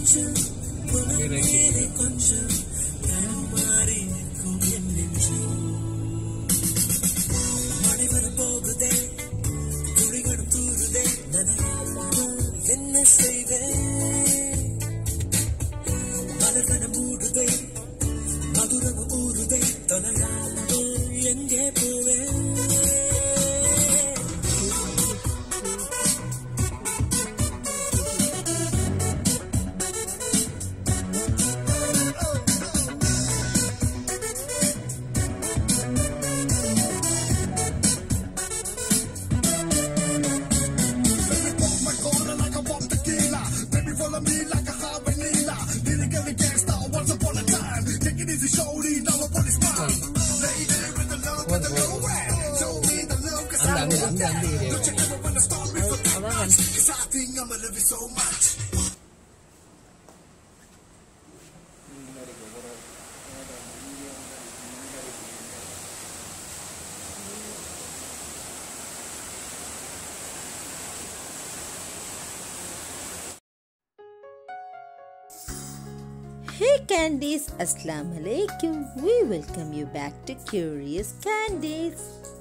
Hey Candies, Assalamu alaikum. We welcome you back to Curious Candies.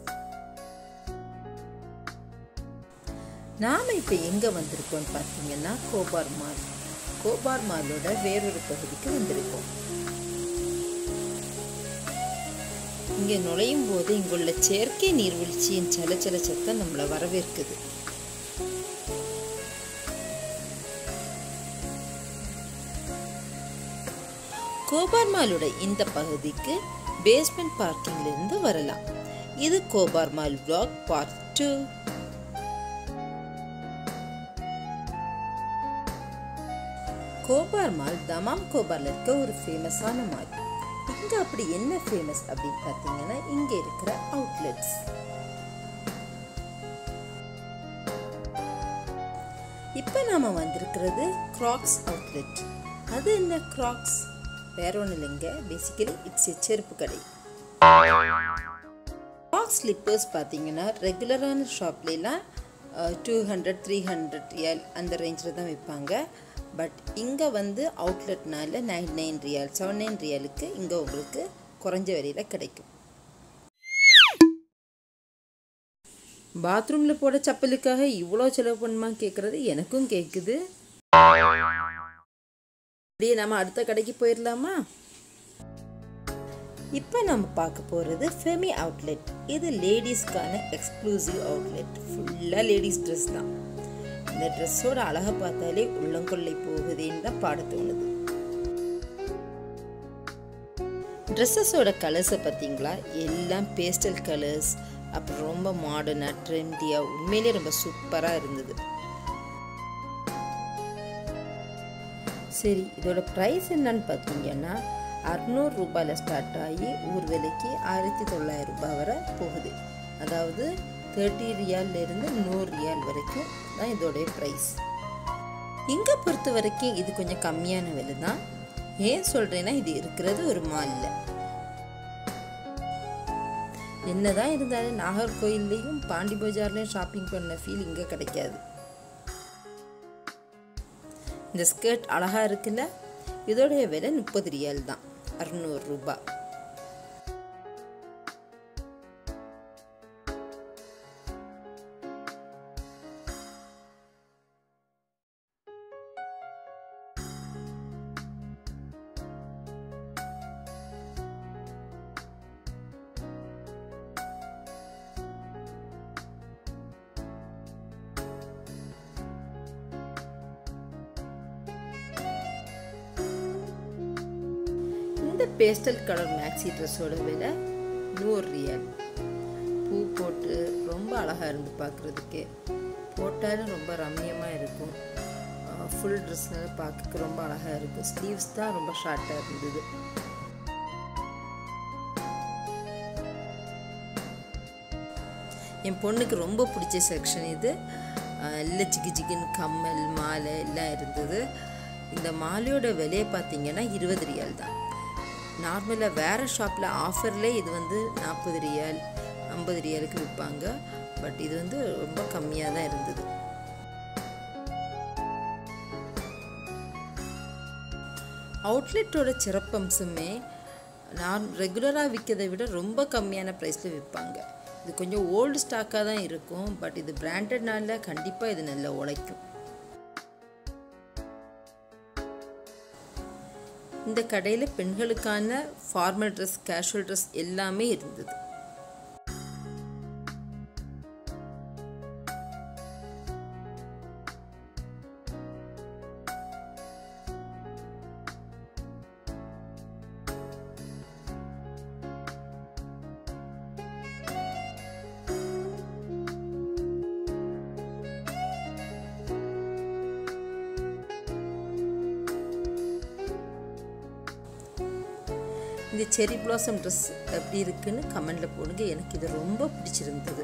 நாம இப்போ எங்கே வந்திருக்கோம்னு பார்த்தீங்கன்னா கோபார் மால். கோபார் மாலோட வேறொரு பகுதிக்கு வந்திருக்கோம். இங்கே நுழையும் போது இங்குள்ள செயற்கை நீர்வீழ்ச்சியின் சலச்சல சத்தம் நம்மளை வரவேற்குது. கோபார் மாலோட இந்த பகுதிக்கு பேஸ்மெண்ட் பார்க்கிங்ல இருந்து வரலாம். இது Khobar mall vlog part 2. Khobar mall Dammam கோபார்ல இருக்க ஒரு ஃபேமஸான மால். இங்க அப்படி என்ன ஃபேமஸ் அப்படின்னு பார்த்தீங்கன்னா இங்க இருக்கிற அவுட்லெட்ஸ். இப்போ நாம வந்திருக்கிறது Crocs அவுட்லெட். அது என்ன Crocs? வேற ஒன்றும் இல்லைங்க, பேசிக்கலி இட்ஸ் செருப்பு கடை. Crocs ஸ்லிப்பர்ஸ் பார்த்தீங்கன்னா ரெகுலரான ஷாப்லாம் 200-300 ரியால் அந்த ரேஞ்சில் தான் விற்பாங்க. பட் இங்கே வந்து அவுட்லெட்னால 99 ரியால் 79 ரியாலுக்கு இங்கே உங்களுக்கு குறைஞ்ச விலையில் கிடைக்கும். பாத்ரூமில் போட செப்பலுக்காக இவ்வளோ செலவு பண்ணுமா கேட்குறது எனக்கும் கேட்குது. அப்படியே நம்ம அடுத்த கடைக்கு போயிடலாமா? இப்போ நம்ம பார்க்க போகிறது ஃபெமி அவுட்லெட். இது லேடிஸ்க்கான எக்ஸ்க்ளூசிவ் அவுட்லெட். ஃபுல்லாக லேடிஸ் ட்ரெஸ் தான். இந்த ட்ரெஸ்ஸோட அழகை பார்த்தாலே உள்ளங்கொள்ளை போகுதேன்னு தான் பாட தோணுது. ட்ரெஸ்ஸஸோட கலர்ஸை பார்த்தீங்களா? எல்லாம் பேஸ்டல் கலர்ஸ். அப்புறம் ரொம்ப மாடர்னாக ட்ரெண்டியாக உண்மையிலே ரொம்ப சூப்பராக இருந்தது. சரி, இதோட ப்ரைஸ் என்னன்னு பார்த்தீங்கன்னா 600 ரூபாயில் ஸ்டார்ட் ஆகி ஒரு விலைக்கு 1900 ரூபாய் வரை போகுது. அதாவது 30 ரியால்லேருந்து 100 ரியால் வரைக்கும் தான் இதோடைய ப்ரைஸ். இங்கே பொறுத்த வரைக்கும் இது கொஞ்சம் கம்மியான விலை தான். ஏன் சொல்கிறேன்னா இது இருக்கிறது ஒரு மாலில். என்னதான் இருந்தாலும் நாகர்கோயில்லையும் பாண்டி பஜார்லேயும் ஷாப்பிங் பண்ண ஃபீல் இங்கே கிடைக்காது. இந்த ஸ்கர்ட் அழகா இருக்குல்ல? இதோடைய விலை 30 ரியால் தான், 600 ரூபாய். இந்த பேஸ்டல் கலர் மேக்ஸி ட்ரெஸ்ஸோட விலை 100 ரியால். பூ போட்டு ரொம்ப அழகாக இருந்து பார்க்குறதுக்கு. போட்டாலும் ரொம்ப ரம்மியமாக இருக்கும். ஃபுல் ட்ரெஸ்னால பார்க்க ரொம்ப அழகாக இருக்கும். ஸ்லீவ்ஸ் தான் ரொம்ப ஷார்ட்டாக இருந்தது. என் பொண்ணுக்கு ரொம்ப பிடிச்ச செக்ஷன் இது. இல்லை ஜிகு ஜிகுன்னு கம்மல் மாலை எல்லாம் இருந்தது. இந்த மாலையோட விலையை பார்த்தீங்கன்னா 20 ரியால் தான். நார்மலாக வேறு ஷாப்பில் ஆஃபர்லேயே இது வந்து 40 ரியால் 50 ரியாலுக்கு விற்பாங்க. பட் இது வந்து ரொம்ப கம்மியாக தான் இருந்தது. அவுட்லெட்டோட சிறப்பம்சமே நான் ரெகுலராக விற்கிறதை விட ரொம்ப கம்மியான ப்ரைஸில் விற்பாங்க. இது கொஞ்சம் ஓல்டு ஸ்டாக்காக தான் இருக்கும், பட் இது பிராண்டட்னால கண்டிப்பாக இது நல்லா உழைக்கும். இந்த கடையில் பெண்களுக்கான ஃபார்மல் ட்ரெஸ், கேஷுவல் ட்ரெஸ் எல்லாமே இருந்தது. இந்த செரி பிளாசம் ட்ரெஸ் எப்படி இருக்குன்னு கமெண்ட்ல போடுங்க. எனக்கு இது ரொம்ப பிடிச்சிருந்தது.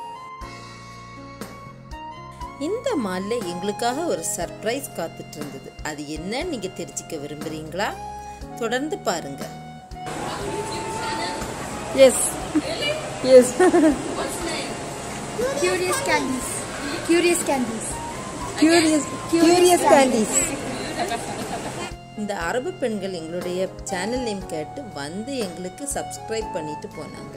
இந்த மால்ல எங்களுக்காக ஒரு சர்ப்ரைஸ் காத்துட்டு இருந்தது. அது என்னன்னு நீங்க தெரிஞ்சுக்க விரும்புறீங்களா? தொடர்ந்து பாருங்க. Yes. Yes. Curious candies. Curious candies. Curious candies. இந்த அரபு பெண்கள் எங்களுடைய சேனல் நேம் கேட்டு வந்து எங்களுக்கு சப்ஸ்கிரைப் பண்ணிட்டு போனாங்க.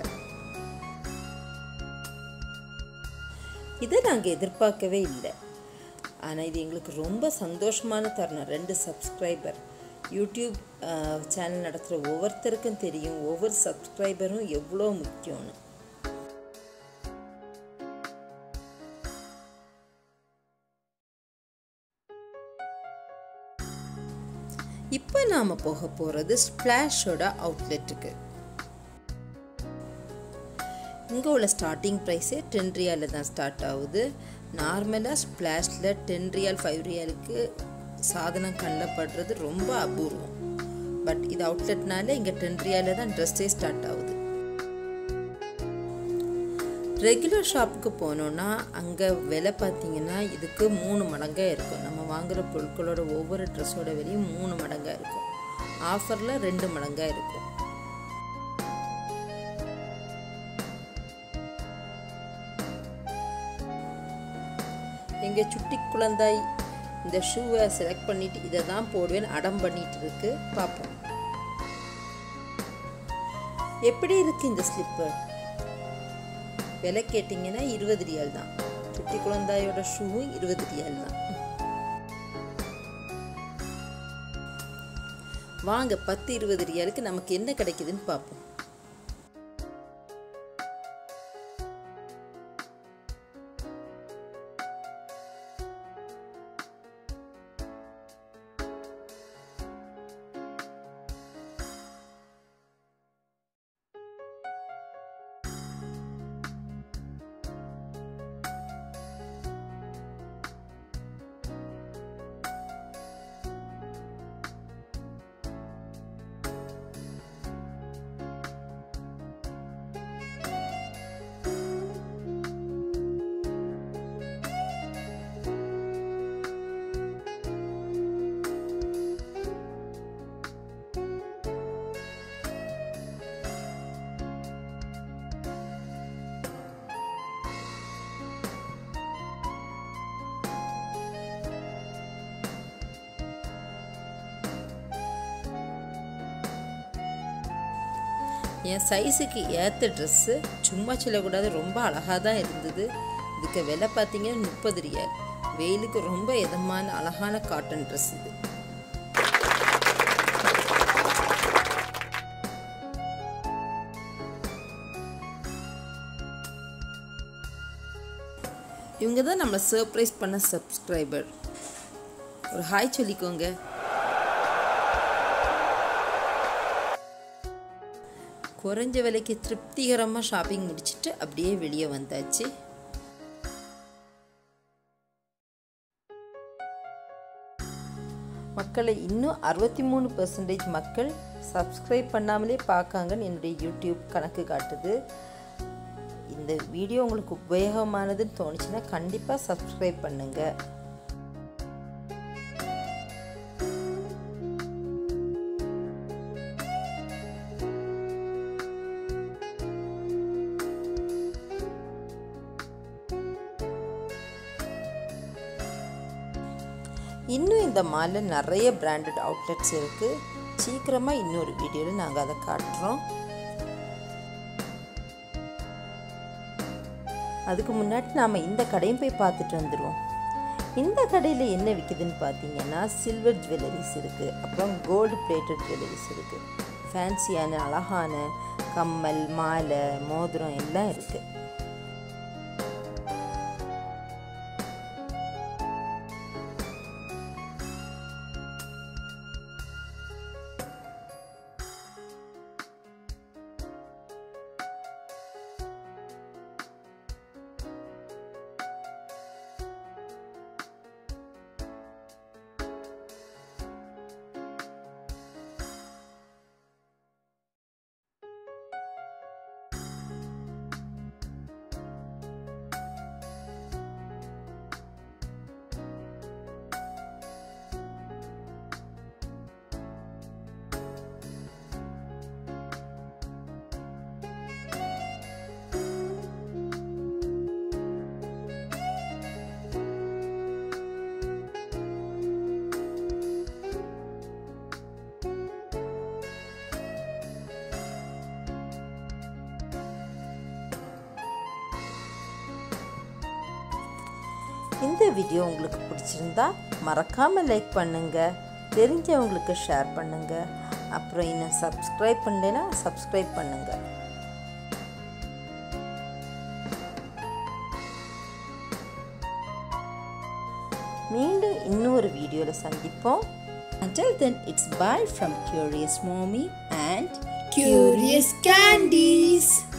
இதை நாங்கள் எதிர்பார்க்கவே இல்லை. ஆனால் இது எங்களுக்கு ரொம்ப சந்தோஷமான தருணம். 2 சப்ஸ்கிரைபர். யூடியூப் சேனல் நடத்துகிற ஒவ்வொருத்தருக்கும் தெரியும் ஒவ்வொரு சப்ஸ்கிரைபரும் எவ்வளோ முக்கியம்னு. இப்போ நாம் போக போகிறது ஸ்பிளாஷோட அவுட்லெட்டுக்கு. இங்கே உள்ள ஸ்டார்டிங் ப்ரைஸே 10 ரியாலில் தான் ஸ்டார்ட் ஆகுது. நார்மலாக ஸ்பிளாஷில் 10 ரியால் 5 ரியாலுக்கு சாதனம் கண்ணப்படுறது ரொம்ப அபூர்வம். பட் இது அவுட்லெட்னால இங்கே 10 ரியாலில் தான் ட்ரெஸ்ஸே ஸ்டார்ட் ஆகுது. ரெகுலர் ஷாப்புக்கு போனோன்னா அங்கே விலை பார்த்தீங்கன்னா இதுக்கு 3 மடங்காக இருக்கும். நம்ம வாங்குகிற பொருட்களோட ஒவ்வொரு ட்ரெஸ்ஸோட விலையும் 3 மடங்காக இருக்கும். ஆஃபரில் 2 மடங்காக இருக்கும். எங்கள் சுட்டி குழந்தாய் இந்த ஷூவை செலக்ட் பண்ணிட்டு இதை தான் போடுவேன்னு அடம் பண்ணிட்டு இருக்கு. பார்ப்போம் எப்படி இருக்கு இந்த ஸ்லிப்பர். விலை கேட்டிங்கன்னா 20 ரியால் தான். சுட்டி குழந்தாயோட ஷூவும் 20 ரியால் தான். வாங்க 10-20 ரியாலுக்கு நமக்கு என்ன கிடைக்குதுன்னு பார்ப்போம். என் சைஸுக்கு ஏற்ற ட்ரெஸ்ஸு சும்மா சொல்லக்கூடாது, ரொம்ப அழகாக தான் இருந்தது. இதுக்கு விலை பார்த்தீங்கன்னா 30 ரியால். வெயிலுக்கு ரொம்ப இதமான அழகான காட்டன் ட்ரெஸ் இது. இவங்க தான் நம்மளை சர்ப்ரைஸ் பண்ண சப்ஸ்கிரைபர். ஒரு ஹாய் சொல்லிக்கோங்க. குறைஞ்ச விலைக்கு திருப்திகரமாக ஷாப்பிங் முடிச்சுட்டு அப்படியே வெளியே வந்தாச்சு. மக்களை இன்னும் 63% மக்கள் சப்ஸ்கிரைப் பண்ணாமலே பார்க்காங்கன்னு என்னுடைய யூடியூப் கணக்கு காட்டுது. இந்த வீடியோ உங்களுக்கு உபயோகமானதுன்னு தோணுச்சுன்னா கண்டிப்பாக சப்ஸ்கிரைப் பண்ணுங்கள். இன்னும் இந்த மாலில் நிறைய பிராண்டட் அவுட்லெட்ஸ் இருக்குது. சீக்கிரமாக இன்னொரு வீடியோவில் நாங்கள் அதை காட்டுறோம். அதுக்கு முன்னாடி நாம் இந்த கடையும் போய் பார்த்துட்டு வந்துடுவோம். இந்த கடையில் என்ன விற்கிதுன்னு பார்த்தீங்கன்னா சில்வர் ஜுவல்லரிஸ் இருக்குது, அப்புறம் கோல்டு பிளேட்டட் ஜுவல்லரிஸ் இருக்குது, ஃபேன்சியான அழகான கம்மல், மாலை, மோதிரம் எல்லாம் இருக்குது. இந்த வீடியோ உங்களுக்கு பிடிச்சிருந்தா மறக்காமல் லைக் பண்ணுங்கள், தெரிஞ்சவங்களுக்கு ஷேர் பண்ணுங்கள், அப்புறம் இன்னும் சப்ஸ்கிரைப் பண்ணலைன்னா சப்ஸ்கிரைப் பண்ணுங்கள். மீண்டும் இன்னொரு வீடியோவில் சந்திப்போம். Until then, it's bye from Curious Mommy and Curious Candies.